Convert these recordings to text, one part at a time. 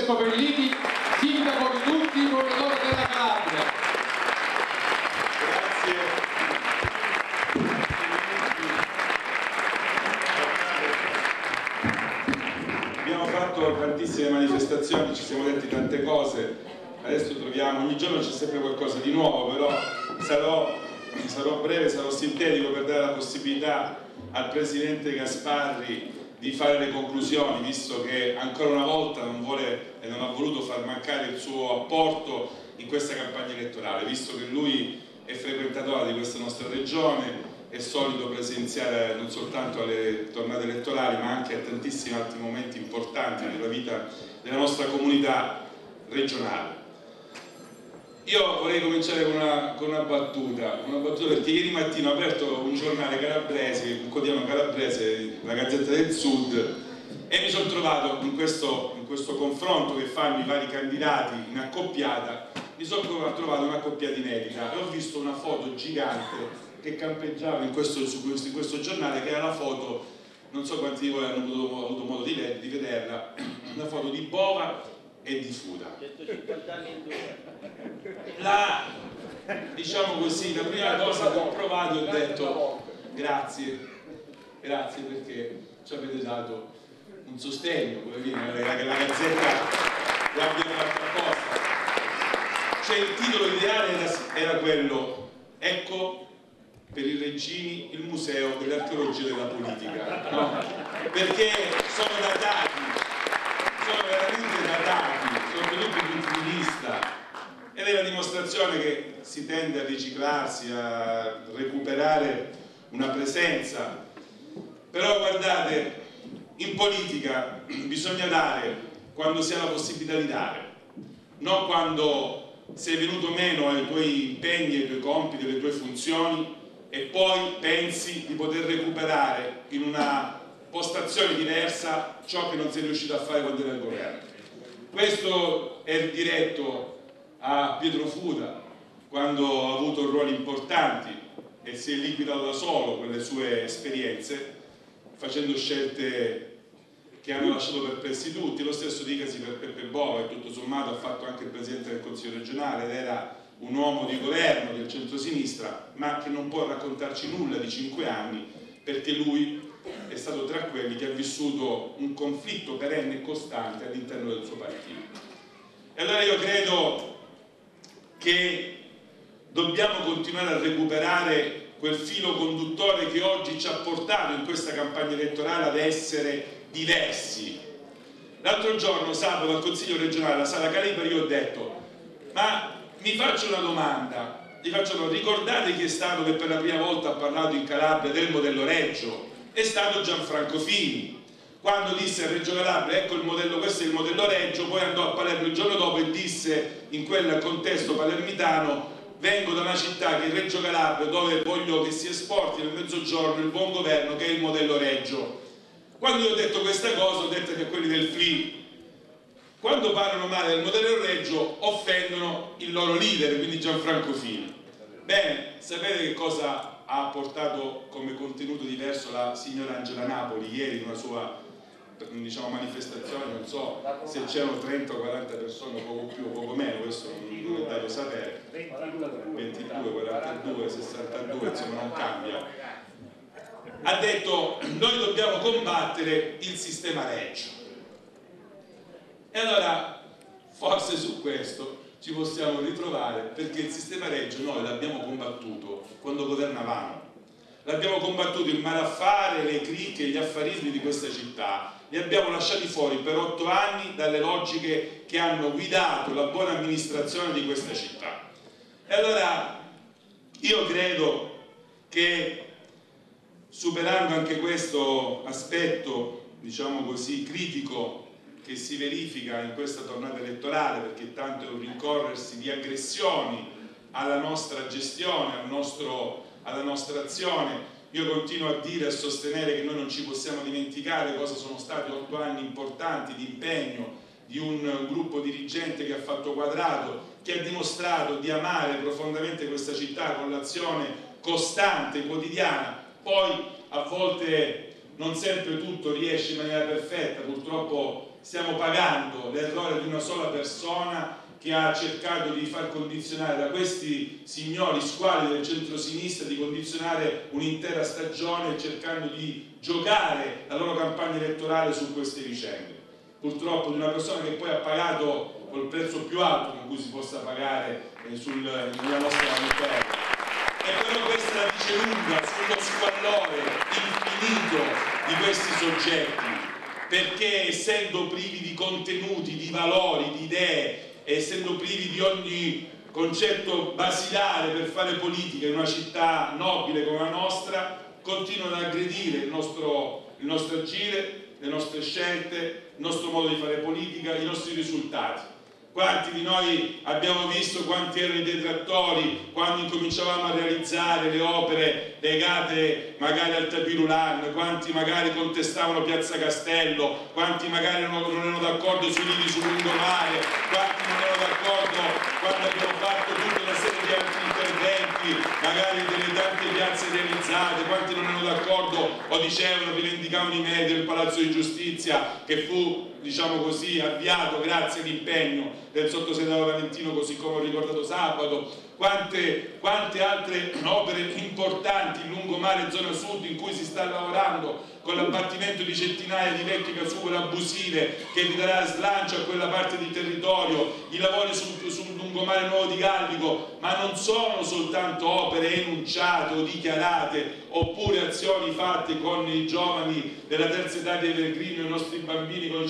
Francesco Pellini, sindaco di tutti, governatore della Calabria. Grazie. Abbiamo fatto tantissime manifestazioni, ci siamo detti tante cose, adesso troviamo, ogni giorno c'è sempre qualcosa di nuovo, però sarò breve, sarò sintetico per dare la possibilità al Presidente Gasparri di fare le conclusioni, visto che ancora una volta non vuole e non ha voluto far mancare il suo apporto in questa campagna elettorale, visto che lui è frequentatore di questa nostra regione, è solito presenziare non soltanto alle tornate elettorali ma anche a tantissimi altri momenti importanti nella vita della nostra comunità regionale. Io vorrei cominciare con una battuta perché ieri mattina ho aperto un giornale calabrese, un quotidiano calabrese, la Gazzetta del Sud, e mi sono trovato in questo confronto che fanno i vari candidati in accoppiata, mi sono trovato un'accoppiata inedita e ho visto una foto gigante che campeggiava in questo giornale, che era la foto, non so quanti di voi hanno avuto modo di vederla, una foto di Bova e di Fuda. 150 anni in due. Diciamo così, la prima cosa che ho provato ho detto grazie perché ci avete dato un sostegno, che la Gazzetta l'abbia fatta apposta. Cioè il titolo ideale era quello: ecco per i Reggini il museo dell'archeologia della politica, no? Perché sono datati, sono veramente datati sotto tutti i punti di vista, ed è la dimostrazione che si tende a riciclarsi, a recuperare una presenza. Però guardate, in politica bisogna dare quando si ha la possibilità di dare, non quando sei venuto meno ai tuoi impegni, ai tuoi compiti, alle tue funzioni e poi pensi di poter recuperare in una postazione diversa ciò che non sei riuscito a fare quando eri al governo. Questo è diretto a Pietro Fuda, quando ha avuto ruoli importanti e si è liquidato da solo quelle sue esperienze, facendo scelte che hanno lasciato perplessi tutti. Lo stesso dicasi per Peppe Bova, che tutto sommato ha fatto anche il Presidente del Consiglio regionale ed era un uomo di governo del centrosinistra, ma che non può raccontarci nulla di 5 anni, perché lui è stato tra quelli che ha vissuto un conflitto perenne e costante all'interno del suo partito. E allora io credo che dobbiamo continuare a recuperare quel filo conduttore che oggi ci ha portato in questa campagna elettorale ad essere diversi. L'altro giorno, sabato, al Consiglio regionale, alla Sala Calibra, io ho detto: ma mi faccio una domanda, ricordate chi è stato che per la prima volta ha parlato in Calabria del modello Reggio? È stato Gianfranco Fini, quando disse a Reggio Calabria ecco il modello, questo è il modello Reggio. Poi andò a Palermo il giorno dopo e disse in quel contesto palermitano: vengo da una città che è Reggio Calabria, dove voglio che si esporti nel mezzogiorno il buon governo, che è il modello Reggio. Quando io ho detto questa cosa, ho detto che quelli del FLI, quando parlano male del modello Reggio, offendono il loro leader, quindi Gianfranco Fini. Bene, sapete che cosa ha portato come contenuto diverso la signora Angela Napoli ieri in una sua, diciamo, manifestazione? Non so se c'erano 30 o 40 persone, poco più o poco meno, questo non è dato sapere, 22, 42, 62, insomma non cambia. Ha detto: noi dobbiamo combattere il sistema Reggio. E allora forse su questo ci possiamo ritrovare, perché il sistema Reggio noi l'abbiamo combattuto quando governavamo, l'abbiamo combattuto il malaffare, le cricche, gli affarismi di questa città, li abbiamo lasciati fuori per 8 anni dalle logiche che hanno guidato la buona amministrazione di questa città. E allora io credo che, superando anche questo aspetto, diciamo così, critico che si verifica in questa tornata elettorale, perché tanto è un rincorrersi di aggressioni alla nostra gestione, alla nostra azione, io continuo a dire e a sostenere che noi non ci possiamo dimenticare cosa sono stati 8 anni importanti di impegno di un gruppo dirigente che ha fatto quadrato, che ha dimostrato di amare profondamente questa città con l'azione costante, quotidiana, poi a volte non sempre tutto riesce in maniera perfetta, purtroppo stiamo pagando l'errore di una sola persona che ha cercato di far condizionare da questi signori squali del centro-sinistra, di condizionare un'intera stagione cercando di giocare la loro campagna elettorale su queste vicende. Purtroppo di una persona che poi ha pagato col prezzo più alto con cui si possa pagare nella nostra terra. E però questa la dice lunga sullo squallore infinito di questi soggetti, perché essendo privi di contenuti, di valori, di idee, essendo privi di ogni concetto basilare per fare politica in una città nobile come la nostra, continuano ad aggredire il nostro agire, le nostre scelte, il nostro modo di fare politica, i nostri risultati. Quanti di noi abbiamo visto quanti erano i detrattori quando incominciavamo a realizzare le opere legate magari al Tapirulan, quanti magari contestavano Piazza Castello, quanti magari non erano d'accordo sui lidi sul lungomare, quanti non erano d'accordo quando abbiamo fatto tutta una serie di altri interventi, magari delle tante piazze realizzate, quanti non erano d'accordo o dicevano, rivendicavano i meriti del Palazzo di Giustizia che fu, diciamo così, avviato grazie all'impegno del sottosegretario Valentino, così come ho ricordato sabato. Quante altre opere importanti in lungomare e zona sud in cui si sta lavorando con l'abbattimento di centinaia di vecchie casupole abusive che darà slancio a quella parte di territorio, i lavori sul lungomare nuovo di Gallico, ma non sono soltanto opere enunciate o dichiarate oppure azioni fatte con i giovani della terza età dei pellegrini, i nostri bambini con i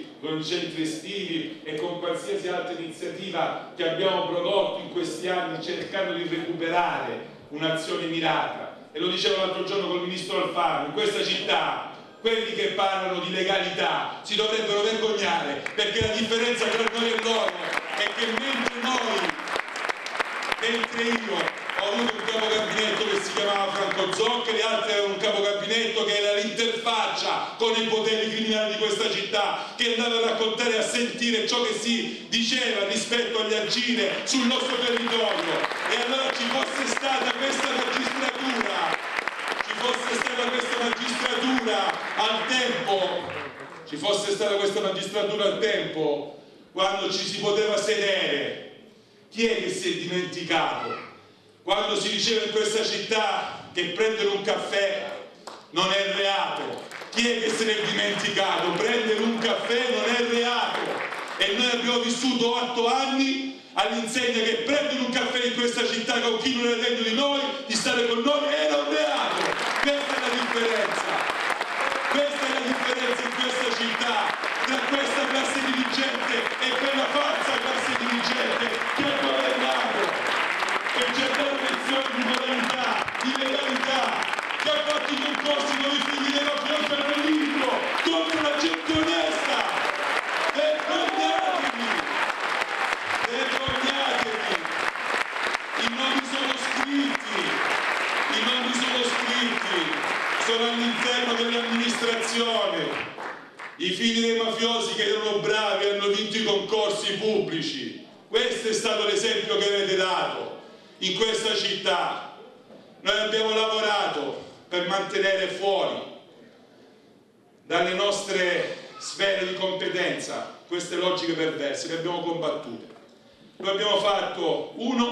centri estivi e con qualsiasi altra iniziativa che abbiamo prodotto in questi anni cercando di recuperare un'azione mirata. E lo dicevo l'altro giorno col ministro Alfano, in questa città quelli che parlano di legalità si dovrebbero vergognare, perché la differenza tra noi e loro è che mentre io ho avuto un capo gabinetto che si chiamava Franco Zoccheri, altri avevano un capo gabinetto che era l'interfaccia con i poteri criminali di questa città, che andava a raccontare e a sentire ciò che si diceva rispetto agli agire sul nostro territorio. E allora ci fosse stata questa magistratura al tempo, quando ci si poteva sedere. Chi è che si è dimenticato? Quando si diceva in questa città che prendere un caffè non è reato. Chi è che se ne è dimenticato? Prendere un caffè non è reato. E noi abbiamo vissuto 8 anni all'insegna che prendere un caffè in questa città con chi non è degno di noi, di stare con noi, era un reato. Questa è la differenza. Questa è la differenza in questa città tra questa classe dirigente e quella falsa classe dirigente che ha governato, che ci ha dato lezioni di moralità, di legalità, che ha fatto i concorsi con i figli dei mafiosi al perimetro contro la gente onesta. Vergognatevi! Vergognatevi! I nomi sono scritti, sono all'interno dell'amministrazione. I figli dei mafiosi che erano bravi hanno vinto i concorsi pubblici. Questo è stato l'esempio che avete dato in questa città. Noi abbiamo lavorato per mantenere fuori dalle nostre sfere di competenza queste logiche perverse, le abbiamo combattute. Lo abbiamo fatto,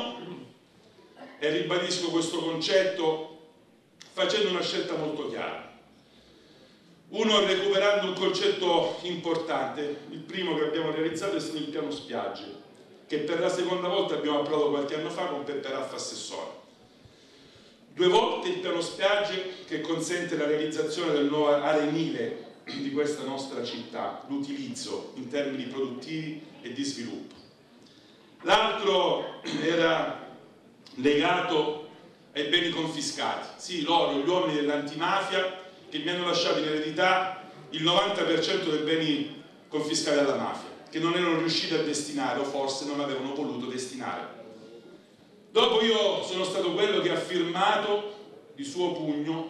e ribadisco questo concetto, facendo una scelta molto chiara. Recuperando un concetto importante. Il primo che abbiamo realizzato è stato il piano spiagge, che per la seconda volta abbiamo approvato qualche anno fa con Peppe Raffa assessore. 2 volte il piano spiagge che consente la realizzazione del nuovo arenile di questa nostra città, l'utilizzo in termini produttivi e di sviluppo. L'altro era legato ai beni confiscati. Sì, loro, gli uomini dell'antimafia, che mi hanno lasciato in eredità il 90% dei beni confiscati alla mafia, che non erano riusciti a destinare o forse non avevano voluto destinare. Dopo io sono stato quello che ha firmato di suo pugno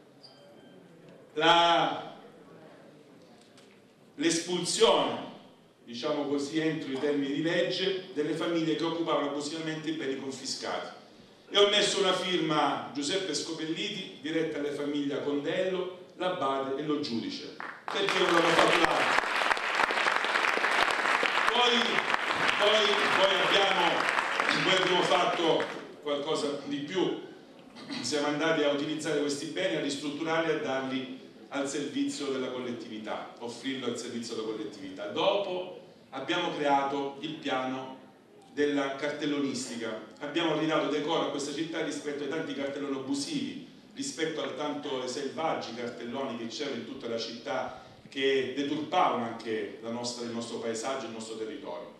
l'espulsione, diciamo così, entro i termini di legge, delle famiglie che occupavano abusivamente i beni confiscati. E ho messo una firma Giuseppe Scopelliti, diretta alle famiglie Condello, l'abate e lo giudice. Perché non l'hanno fatto l'altro? Poi abbiamo fatto qualcosa di più, siamo andati a utilizzare questi beni, a ristrutturarli e a darli al servizio della collettività, offrirlo al servizio della collettività. Dopo abbiamo creato il piano della cartellonistica, abbiamo ridato decoro a questa città rispetto ai tanti cartelloni abusivi, rispetto al tanto selvaggi cartelloni che c'erano in tutta la città, che deturpavano anche il nostro paesaggio, il nostro territorio.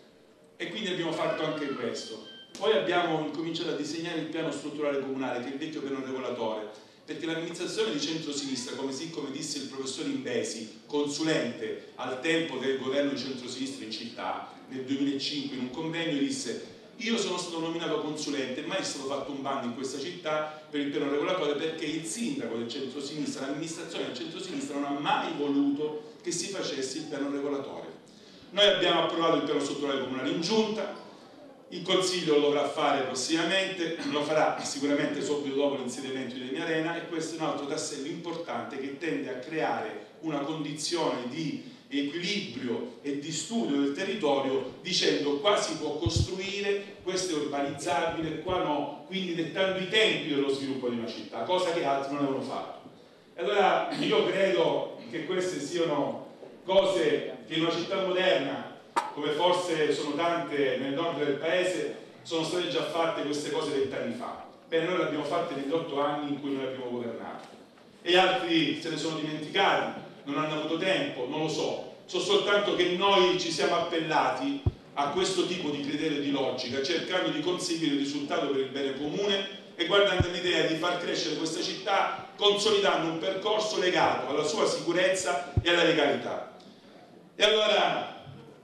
E quindi abbiamo fatto anche questo. Poi abbiamo incominciato a disegnare il piano strutturale comunale, che è il vecchio piano regolatore, perché l'amministrazione di centrosinistra, come disse il professor Imbesi, consulente al tempo del governo di centrosinistra in città, nel 2005 in un convegno disse: io sono stato nominato consulente, mai è stato fatto un bando in questa città per il piano regolatore, perché il sindaco del centrosinistra, l'amministrazione del centrosinistra non ha mai voluto che si facesse il piano regolatore. Noi abbiamo approvato il piano strutturale comunale in giunta, il Consiglio lo dovrà fare prossimamente, lo farà sicuramente subito dopo l'insediamento di Demiarena, e questo è un altro tassello importante che tende a creare una condizione di equilibrio e di studio del territorio, dicendo qua si può costruire, questo è urbanizzabile, qua no, quindi dettando i tempi dello sviluppo di una città, cosa che altri non avevano fatto. Allora io credo che queste siano cose che in una città moderna, come forse sono tante nel nord del paese, sono state già fatte queste cose 20 anni fa. Bene, noi le abbiamo fatte negli 8 anni in cui noi abbiamo governato, e altri se ne sono dimenticati, non hanno avuto tempo, non lo so. So soltanto che noi ci siamo appellati a questo tipo di criterio di logica, cercando di conseguire il risultato per il bene comune e guardando l'idea di far crescere questa città, consolidando un percorso legato alla sua sicurezza e alla legalità. E allora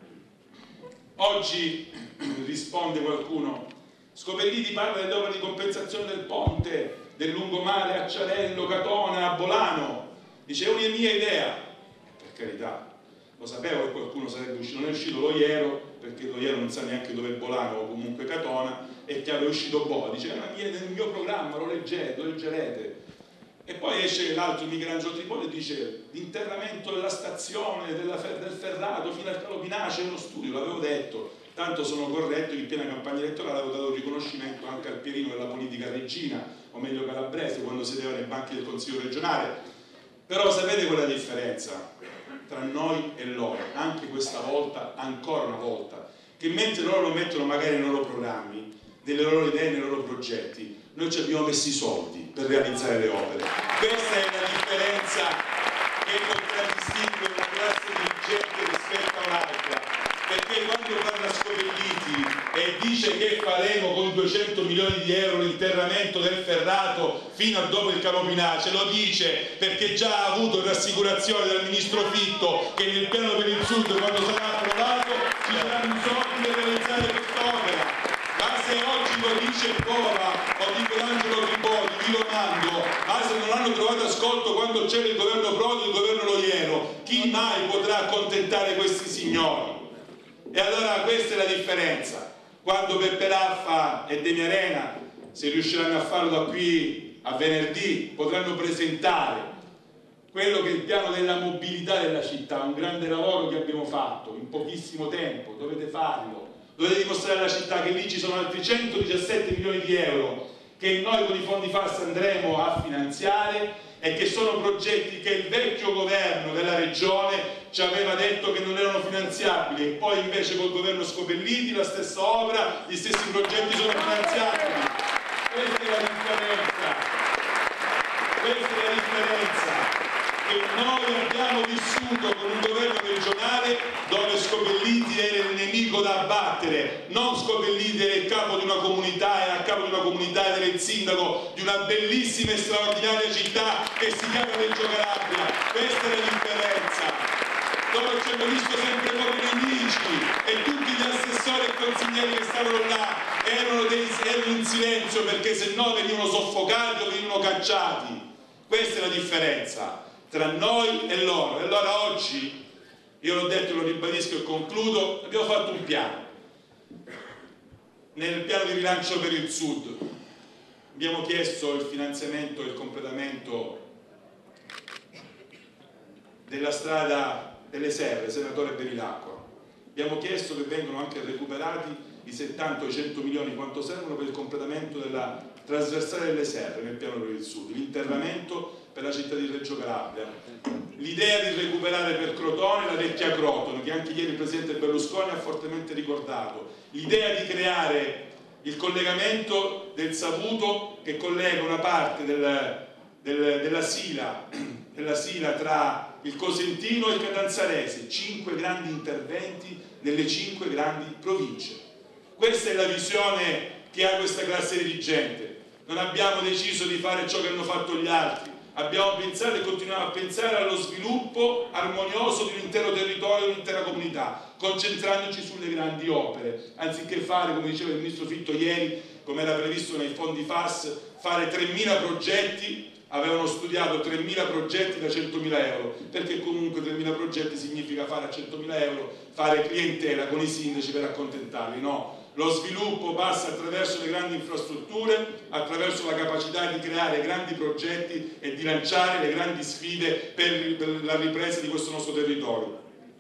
oggi risponde qualcuno: Scopelliti parla delle opere di compensazione del ponte, del lungomare a Ciarello, Catona, a Bolano. Dice: è una mia idea. Per carità, lo sapevo che qualcuno sarebbe uscito, non è uscito lo Iero, perché lo Iero non sa neanche dove è Bolano o comunque Catona, è chiaro, è uscito Boa. Dice: ma nel mio programma lo leggerete. E poi esce l'altro Michelangelo Tripoli e dice: l'interramento della stazione del ferrato fino al Calo Pinace è uno studio. L'avevo detto, tanto sono corretto che in piena campagna elettorale avevo dato riconoscimento anche al Pierino della politica reggina, o meglio calabrese, quando sedeva nei banchi del Consiglio regionale. Però sapete qual è la differenza tra noi e loro, anche questa volta, ancora una volta? Che mentre loro lo mettono magari nei loro programmi, nelle loro idee, nei loro progetti, noi ci abbiamo messo i soldi per realizzare le opere. Questa è la differenza che contraddistingue una classe dirigente rispetto a un'altra, perché quando parla Scopelliti e dice che faremo con 200 milioni di euro l'interramento del ferrato fino a dopo il Calo Pinace, lo dice perché già ha avuto rassicurazione dal ministro Fitto che nel piano per il sud, quando sarà approvato, ci saranno i soldi per realizzare quest'opera. Ma se oggi lo dice Cova o di Michelangelo Tripoli, vi lo mando, ma se non hanno trovato ascolto quando c'era il governo Prodi e il governo Loiero, chi mai potrà accontentare questi signori? E allora questa è la differenza. Quando Peppe Raffa e Demiarena, se riusciranno a farlo da qui a venerdì, potranno presentare quello che è il piano della mobilità della città, un grande lavoro che abbiamo fatto in pochissimo tempo, dovete farlo. Dovete dimostrare alla città che lì ci sono altri 117 milioni di euro che noi con i fondi FAS andremo a finanziare e che sono progetti che il vecchio governo della regione ci aveva detto che non erano finanziabili, e poi invece col governo Scopelliti la stessa opera, gli stessi progetti sono finanziabili. Questa è la differenza. Questa è la differenza. Che noi abbiamo vissuto con un governo regionale dove Scopelliti era il nemico da abbattere, non Scopelliti era il capo di una comunità, era a capo di una comunità ed era il sindaco di una bellissima e straordinaria città che si chiama Reggio Calabria. Questa è la differenza. Dove ci hanno visto sempre come nemici e tutti gli assessori e consiglieri che stavano là erano in silenzio, perché se no venivano soffocati o venivano cacciati. Questa è la differenza tra noi e loro. E allora oggi, io l'ho detto, lo ribadisco e concludo, abbiamo fatto un piano. Nel piano di rilancio per il Sud abbiamo chiesto il finanziamento e il completamento della strada delle Serre, senatore Bevilacqua. Abbiamo chiesto che vengano anche recuperati i 70 o i 100 milioni quanto servono per il completamento della trasversale delle Serre nel piano per il sud, l'interramento per la città di Reggio Calabria, l'idea di recuperare per Crotone la vecchia Crotone, che anche ieri il presidente Berlusconi ha fortemente ricordato, l'idea di creare il collegamento del Savuto che collega una parte della Sila tra il Cosentino e il Catanzarese, 5 grandi interventi nelle 5 grandi province. Questa è la visione che ha questa classe dirigente. Non abbiamo deciso di fare ciò che hanno fatto gli altri, abbiamo pensato e continuiamo a pensare allo sviluppo armonioso di un intero territorio, di un'intera comunità, concentrandoci sulle grandi opere, anziché fare, come diceva il ministro Fitto ieri, come era previsto nei fondi FAS, fare 3.000 progetti. Avevano studiato 3.000 progetti da 100.000 euro, perché comunque 3.000 progetti significa fare a 100.000 euro, fare clientela con i sindaci per accontentarli, no? Lo sviluppo passa attraverso le grandi infrastrutture, attraverso la capacità di creare grandi progetti e di lanciare le grandi sfide per la ripresa di questo nostro territorio.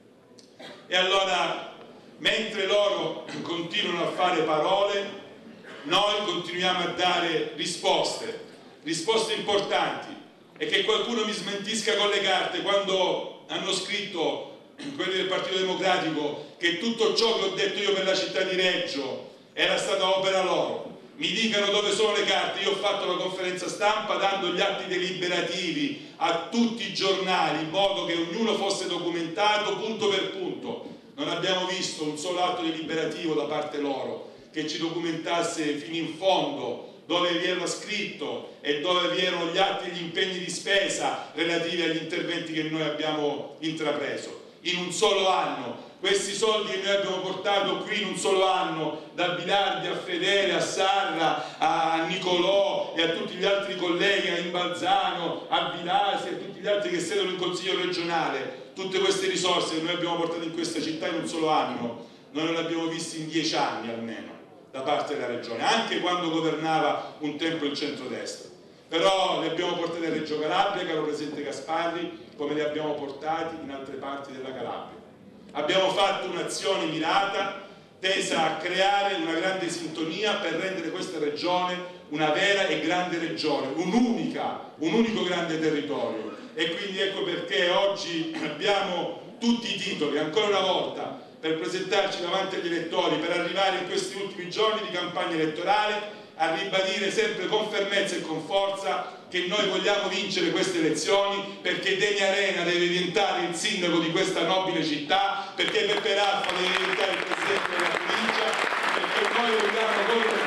E allora, mentre loro continuano a fare parole, noi continuiamo a dare risposte importanti, e che qualcuno mi smentisca con le carte quando hanno scritto quelli del Partito Democratico che tutto ciò che ho detto io per la città di Reggio era stata opera loro. Mi dicano dove sono le carte. Io ho fatto la conferenza stampa dando gli atti deliberativi a tutti i giornali in modo che ognuno fosse documentato punto per punto. Non abbiamo visto un solo atto deliberativo da parte loro che ci documentasse fino in fondo dove vi era scritto e dove vi erano gli atti e gli impegni di spesa relativi agli interventi che noi abbiamo intrapreso. In un solo anno, questi soldi che noi abbiamo portato qui in un solo anno, da Bilardi a Fedele, a Sarra, a Nicolò e a tutti gli altri colleghi, a Imbalzano, a Vilasi e a tutti gli altri che siedono in Consiglio regionale, tutte queste risorse che noi abbiamo portato in questa città in un solo anno, noi non le abbiamo viste in 10 anni almeno da parte della regione, anche quando governava un tempo il centrodestra. Però le abbiamo portate a Reggio Calabria, caro presidente Gasparri, come le abbiamo portate in altre parti della Calabria. Abbiamo fatto un'azione mirata tesa a creare una grande sintonia per rendere questa regione una vera e grande regione, un unico grande territorio. E quindi ecco perché oggi abbiamo tutti i titoli, ancora una volta, per presentarci davanti agli elettori, per arrivare in questi ultimi giorni di campagna elettorale a ribadire sempre con fermezza e con forza che noi vogliamo vincere queste elezioni, perché Deni Arena deve diventare il sindaco di questa nobile città, perché Peppe Raffa deve diventare il presidente della provincia, perché noi vogliamo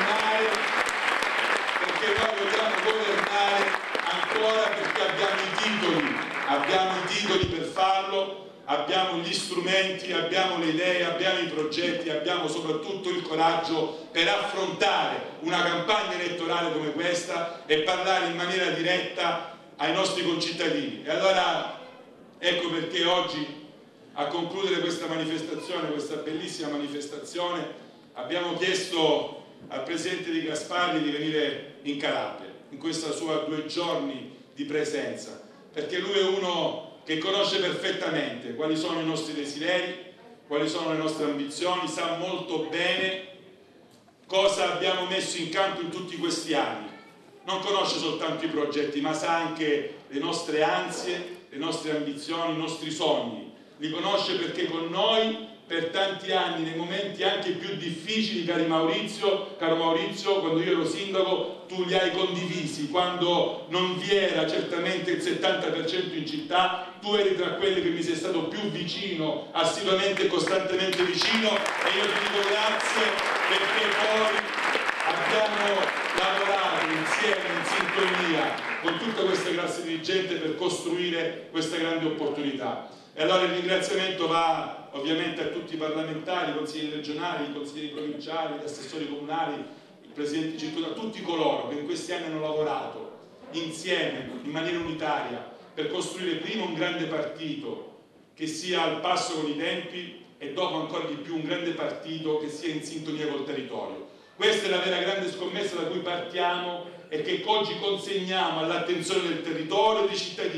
governare ancora, perché abbiamo i titoli per farlo. Abbiamo gli strumenti, abbiamo le idee, abbiamo i progetti, abbiamo soprattutto il coraggio per affrontare una campagna elettorale come questa e parlare in maniera diretta ai nostri concittadini. E allora ecco perché oggi, a concludere questa manifestazione, questa bellissima manifestazione, abbiamo chiesto al presidente Di Gasparri di venire in Calabria in questa sua 2 giorni di presenza, perché lui è uno che conosce perfettamente quali sono i nostri desideri, quali sono le nostre ambizioni, sa molto bene cosa abbiamo messo in campo in tutti questi anni. Non conosce soltanto i progetti, ma sa anche le nostre ansie, le nostre ambizioni, i nostri sogni. Li conosce perché con noi per tanti anni, nei momenti anche più difficili, caro Maurizio, quando io ero sindaco, tu li hai condivisi, quando non vi era certamente il 70% in città, tu eri tra quelli che mi sei stato più vicino, assiduamente e costantemente vicino, e io ti dico grazie perché poi abbiamo lavorato insieme, in sintonia, con tutta questa classe dirigente per costruire questa grande opportunità. E allora il ringraziamento va ovviamente a tutti i parlamentari, i consiglieri regionali, i consiglieri provinciali, gli assessori comunali, i presidenti circondari, tutti coloro che in questi anni hanno lavorato insieme, in maniera unitaria, per costruire prima un grande partito che sia al passo con i tempi e dopo ancora di più un grande partito che sia in sintonia col territorio. Questa è la vera grande scommessa da cui partiamo e che oggi consegniamo all'attenzione del territorio e dei cittadini,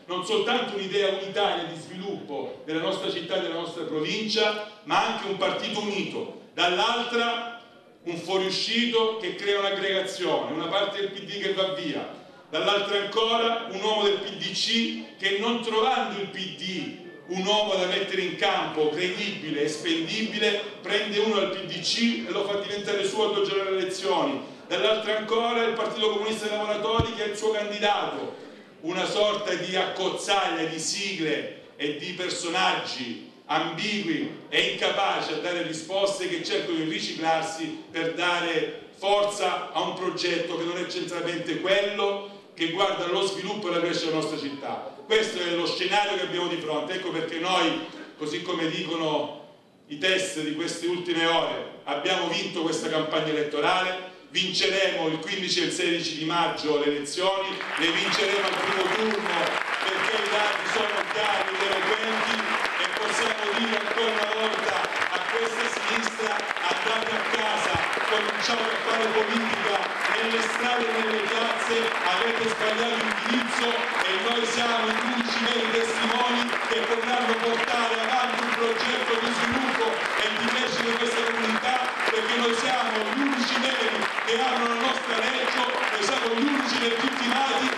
non soltanto un'idea unitaria di sviluppo della nostra città e della nostra provincia, ma anche un partito unito, dall'altra un fuoriuscito che crea un'aggregazione, una parte del PD che va via, dall'altra ancora un uomo del PDC che, non trovando il PD un uomo da mettere in campo credibile e spendibile, prende uno al PDC e lo fa diventare suo a 2 giorni alle elezioni, dall'altra ancora il Partito Comunista dei Lavoratori che è il suo candidato, una sorta di accozzaglia di sigle e di personaggi ambigui e incapaci a dare risposte, che cercano di riciclarsi per dare forza a un progetto che non è centralmente quello che guarda lo sviluppo e la crescita della nostra città. Questo è lo scenario che abbiamo di fronte. Ecco perché noi, così come dicono i test di queste ultime ore, abbiamo vinto questa campagna elettorale, vinceremo il 15 e il 16 di maggio le elezioni, le vinceremo al primo turno perché i dati sono chiari ed eloquenti, e possiamo dire ancora una volta a questa sinistra: andate a casa, cominciate a fare politica nelle strade e nelle piazze, avete sbagliato indirizzo e noi siamo i unici veri testimoni che potranno portare avanti un progetto di sviluppo e di crescita di questa comunità, perché noi siamo gli unici veri che hanno la nostra legge, noi siamo gli unici legittimati